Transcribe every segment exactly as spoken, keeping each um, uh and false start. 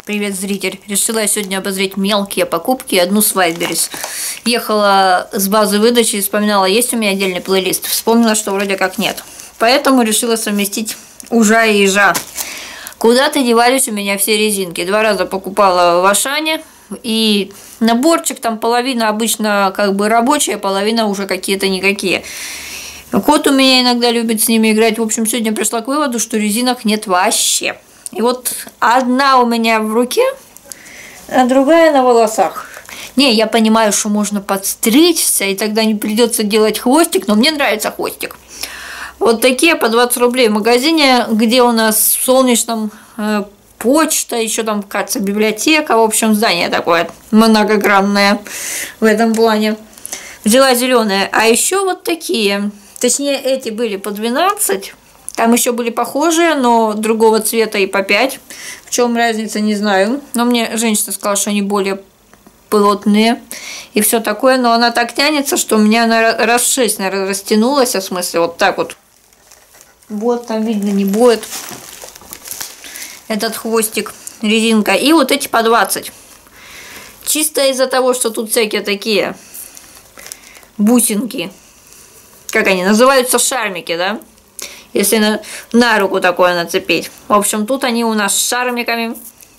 Привет, зритель. Решила я сегодня обозреть мелкие покупки и одну с Wildberries. Ехала с базы выдачи и вспоминала, есть у меня отдельный плейлист. Вспомнила, что вроде как нет. Поэтому решила совместить ужа и ежа. Куда-то девались у меня все резинки. Два раза покупала в Ашане. И наборчик там половина обычно как бы рабочая, половина уже какие-то никакие. Кот у меня иногда любит с ними играть. В общем, сегодня пришла к выводу, что резинок нет вообще. И вот одна у меня в руке, а другая на волосах. Не, я понимаю, что можно подстричься, и тогда не придется делать хвостик, но мне нравится хвостик. Вот такие по двадцать рублей в магазине, где у нас в Солнечном э, почта, еще там, кажется, библиотека, в общем, здание такое многогранное в этом плане. Взяла зеленые, а еще вот такие, точнее, эти были по двенадцать. Там еще были похожие, но другого цвета и по пять. В чем разница, не знаю. Но мне женщина сказала, что они более плотные и все такое. Но она так тянется, что у меня она раз в шесть, наверное, растянулась. В смысле, вот так вот. Вот там видно, не будет. Этот хвостик, резинка. И вот эти по двадцать. Чисто из-за того, что тут всякие такие бусинки. Как они называются? Шармики, да? Если на, на руку такое нацепить. В общем, тут они у нас с шармиками.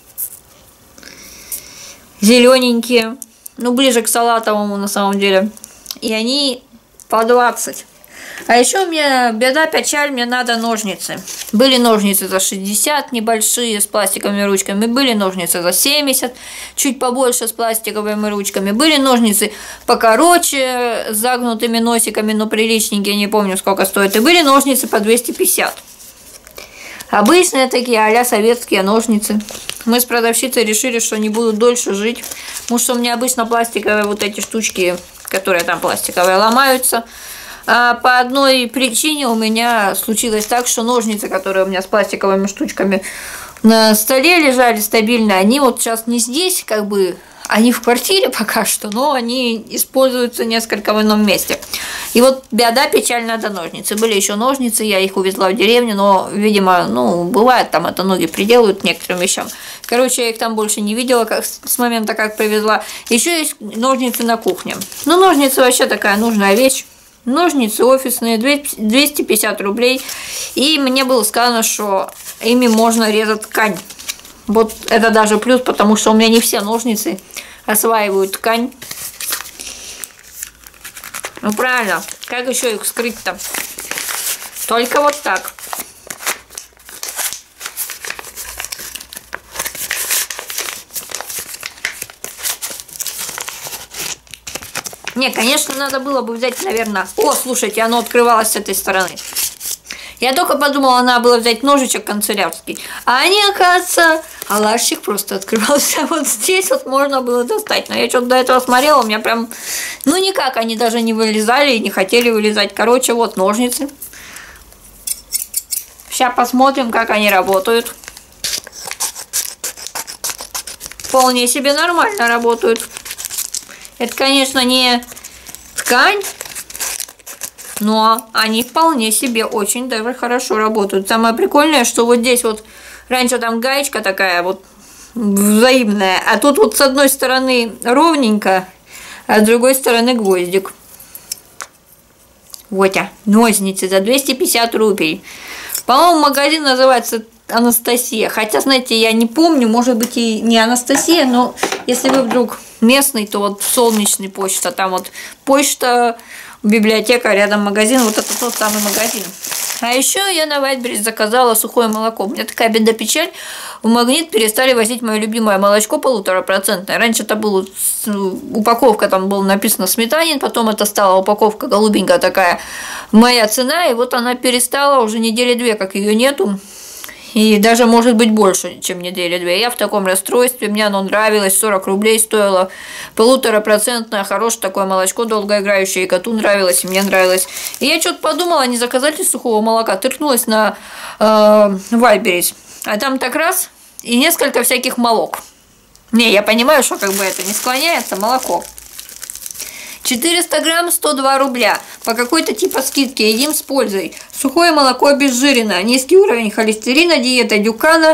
Зелененькие. Ну, ближе к салатовому на самом деле. И они по двадцать. А еще у меня беда, печаль, мне надо ножницы. Были ножницы за шестьдесят, небольшие, с пластиковыми ручками. Были ножницы за семьдесят, чуть побольше, с пластиковыми ручками. Были ножницы покороче, с загнутыми носиками, но приличненькие, не помню, сколько стоят. И были ножницы по двести пятьдесят. Обычные такие, а-ля советские ножницы. Мы с продавщицей решили, что не будут дольше жить. Потому что у меня обычно пластиковые вот эти штучки, которые там пластиковые, ломаются. А по одной причине у меня случилось так, что ножницы, которые у меня с пластиковыми штучками на столе лежали стабильно, они вот сейчас не здесь, как бы, они в квартире пока что, но они используются несколько в ином месте. И вот беда, печаль, надо ножницы. Были еще ножницы, я их увезла в деревню, но, видимо, ну, бывает, там это ноги приделают некоторым вещам. Короче, я их там больше не видела как, с момента, как привезла. Еще есть ножницы на кухне. Ну, ножницы вообще такая нужная вещь. Ножницы офисные, двести пятьдесят рублей. И мне было сказано, что ими можно резать ткань. Вот это даже плюс, потому что у меня не все ножницы осваивают ткань. Ну правильно, как еще их скрыть-то? Только вот так. Не, конечно, надо было бы взять, наверное... О, слушайте, оно открывалось с этой стороны. Я только подумала, надо было взять ножичек канцелярский. А они, оказывается, алашик просто открывался. Вот здесь вот можно было достать. Но я что-то до этого смотрела, у меня прям... Ну, никак они даже не вылезали и не хотели вылезать. Короче, вот ножницы. Сейчас посмотрим, как они работают. Вполне себе нормально работают. Это, конечно, не ткань, но они вполне себе очень даже хорошо работают. Самое прикольное, что вот здесь вот раньше там гаечка такая вот взаимная, а тут вот с одной стороны ровненько, а с другой стороны гвоздик. Вот, а, ножницы за двести пятьдесят рублей. По-моему, магазин называется Анастасия. Хотя, знаете, я не помню, может быть и не Анастасия, но если вы вдруг местный, то вот Солнечный почта, там вот почта, библиотека, рядом магазин, вот это тот самый магазин. А еще я на Wildberries заказала сухое молоко. У меня такая беда-печаль. В Магнит перестали возить мое любимое молочко полуторапроцентное. Раньше это была упаковка, там было написано сметанин, потом это стала упаковка голубенькая такая, моя цена, и вот она перестала уже недели две, как ее нету. И даже, может быть, больше, чем недели две. Я в таком расстройстве, мне оно нравилось, сорок рублей стоило, полуторапроцентное, хорошее такое молочко, долгоиграющее, и коту нравилось, и мне нравилось. И я что-то подумала, не заказать ли сухого молока, тыркнулась на э, Wildberries, а там так раз, и несколько всяких молок. Не, я понимаю, что как бы это не склоняется, молоко. четыреста грамм, сто два рубля. По какой-то типа скидке. Едим с пользой. Сухое молоко обезжиренное. Низкий уровень холестерина. Диета Дюкана.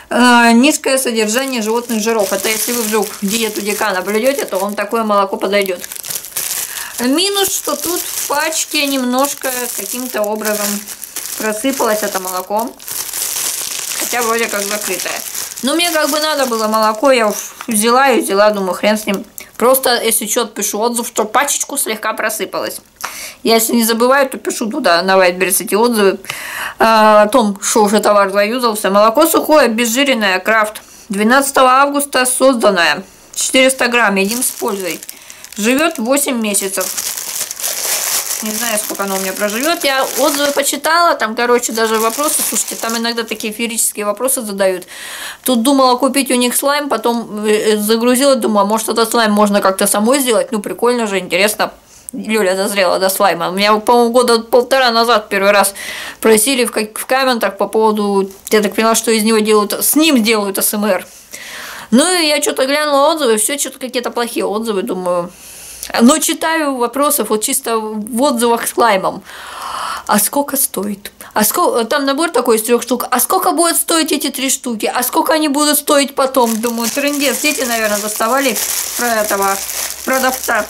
Э, низкое содержание животных жиров. Это если вы вдруг диету Дикана блюдете, то вам такое молоко подойдет. Минус, что тут в пачке немножко каким-то образом просыпалось это молоко. Хотя вроде как закрытое. Но мне как бы надо было молоко, я взяла и взяла, думаю, хрен с ним. Просто, если что, пишу отзыв, что пачечку слегка просыпалась. Я, если не забываю, то пишу туда на Вайтберрис эти отзывы а, о том, что уже товар заюзался. Молоко сухое, обезжиренное, Крафт. двенадцатого августа созданное. четыреста грамм, едим с пользой. Живет восемь месяцев. Не знаю, сколько оно у меня проживет. Я отзывы почитала, там, короче, даже вопросы. Слушайте, там иногда такие феерические вопросы задают. Тут думала купить у них слайм, потом загрузила, думала, может, этот слайм можно как-то самой сделать. Ну, прикольно же, интересно. Люля дозрела до слайма. Меня, по-моему, года полтора назад первый раз просили в, в комментах по поводу, я так поняла, что из него делают, с ним делают АСМР. Ну, и я что-то глянула отзывы, все что-то какие-то плохие отзывы, думаю. Но читаю вопросов вот чисто в отзывах с лаймом. А сколько стоит? А сколько... Там набор такой из трех штук. А сколько будет стоить эти три штуки? А сколько они будут стоить потом? Думаю, трындец. Дети, наверное, доставали про этого продавца.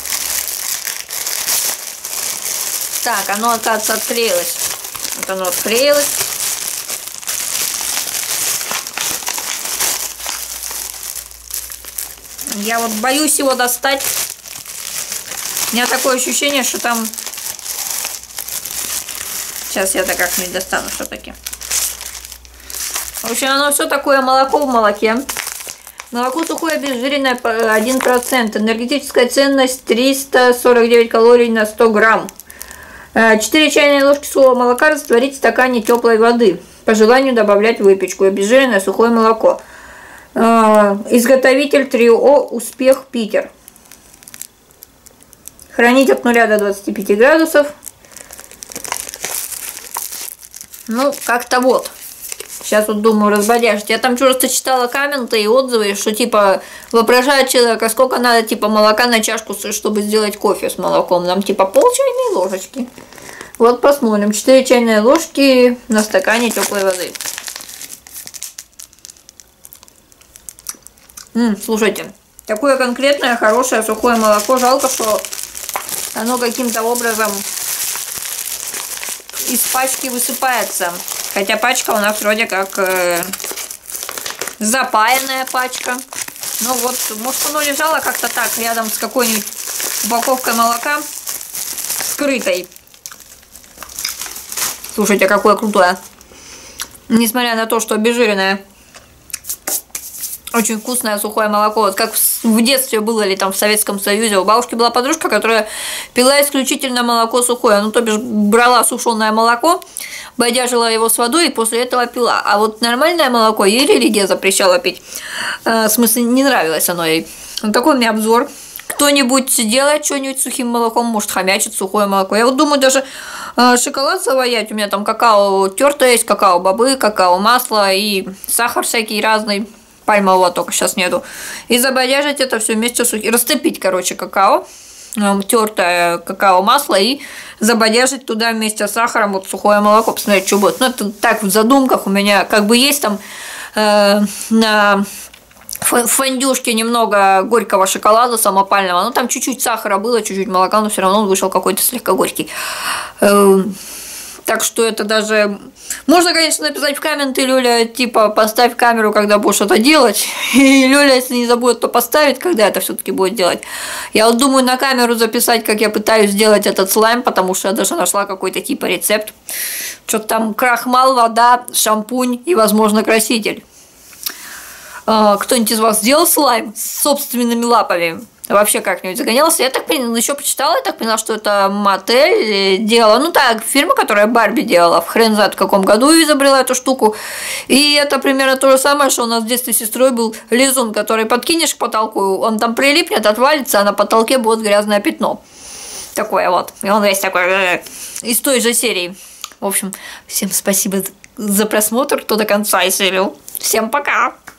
Так, оно, оказывается, отклеилось. Вот оно отклеилось. Я вот боюсь его достать. У меня такое ощущение, что там... Сейчас я так как-нибудь достану все-таки. В общем, оно все такое молоко в молоке. Молоко сухое, обезжиренное, один процент. Энергетическая ценность триста сорок девять калорий на сто грамм. четыре чайные ложки сухого молока растворить в стакане теплой воды. По желанию добавлять в выпечку. Обезжиренное сухое молоко. Изготовитель ТриО «Успех», Питер. Хранить от нуля до двадцати пяти градусов. Ну, как-то вот. Сейчас вот думаю разбодяжить. Я там просто читала комменты и отзывы, что типа вопрошает человека, сколько надо типа молока на чашку, чтобы сделать кофе с молоком. Нам типа пол чайной ложечки. Вот посмотрим. четыре чайные ложки на стакане теплой воды. М-м, слушайте, такое конкретное, хорошее, сухое молоко. Жалко, что оно каким-то образом из пачки высыпается. Хотя пачка у нас вроде как э, запаянная пачка. Ну вот, может оно лежало как-то так рядом с какой-нибудь упаковкой молока скрытой. Слушайте, какое крутое. Несмотря на то, что обезжиренное. Очень вкусное сухое молоко. Вот как в детстве было ли там в Советском Союзе. У бабушки была подружка, которая пила исключительно молоко сухое. Ну, то бишь, брала сушеное молоко, бодяжила его с водой и после этого пила. А вот нормальное молоко ей религия запрещала пить. В смысле, не нравилось оно ей. Вот такой у меня обзор. Кто-нибудь делает что-нибудь сухим молоком, может хомячит сухое молоко. Я вот думаю, даже шоколад заваять. У меня там какао тертое есть, какао-бобы, какао-масло и сахар всякий разный. Пальмового только сейчас нету. И забодяжить это все вместе с сухим. Растопить, короче, какао. Тертое какао-масло. И забодяжить туда вместе с сахаром вот сухое молоко. Посмотреть, что будет. Ну, это так в задумках у меня как бы есть там э, на фондюшке немного горького шоколада самопального. Ну, там чуть-чуть сахара было, чуть-чуть молока, но все равно он вышел какой-то слегка горький. Э, Так что это даже... Можно, конечно, написать в комменты, Люля, типа, поставь камеру, когда будешь это делать. И Люля, если не забудет, то поставит, когда это все-таки будет делать. Я вот думаю на камеру записать, как я пытаюсь сделать этот слайм, потому что я даже нашла какой-то типа рецепт. Что-то там крахмал, вода, шампунь и, возможно, краситель. Кто-нибудь из вас сделал слайм с собственными лапами? Вообще как-нибудь загонялся. Я так поняла, еще почитала, я так поняла, что это Мотель делала. Ну так, фирма, которая Барби делала. В хрен знает в каком году изобрела эту штуку. И это примерно то же самое, что у нас в детстве с сестрой был лизун, который подкинешь к потолку, он там прилипнет, отвалится, а на потолке будет грязное пятно. Такое вот. И он весь такой из той же серии. В общем, всем спасибо за просмотр, кто до конца исследовал. Всем пока!